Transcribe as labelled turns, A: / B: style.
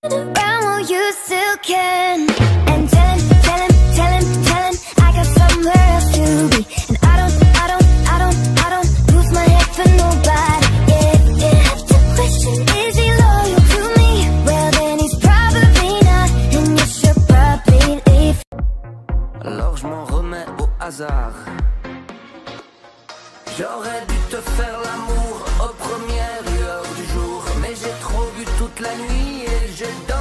A: Around while you still can. And tell him I got somewhere else to be. And I don't lose my head for nobody. Yeah. Have to question, is he loyal to me? Well then he's probably not, and you should probably leave.
B: Alors je m'en remets au hasard. J'aurais dû te faire l'amour aux premières lueurs du jour, mais j'ai trop bu toute la nuit et j'ai dormi.